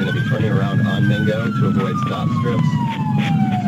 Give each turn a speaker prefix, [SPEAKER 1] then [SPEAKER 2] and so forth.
[SPEAKER 1] going to be turning around on Mingo to avoid stop strips.